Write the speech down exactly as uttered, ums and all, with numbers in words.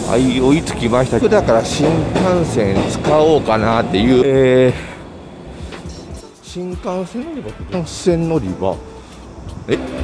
はい、追いつきました。だから新幹線使おうかなっていう、えー、新幹線乗り場、新幹線乗り場、え